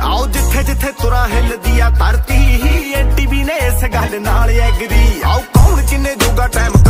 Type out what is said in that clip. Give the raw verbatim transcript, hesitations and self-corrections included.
आओ जिथे जिथे तुरा हिलदी आ धरती, एंटी भी ने इस गल नाल एग्री। आओ कौन किन्ने जोगा टाइम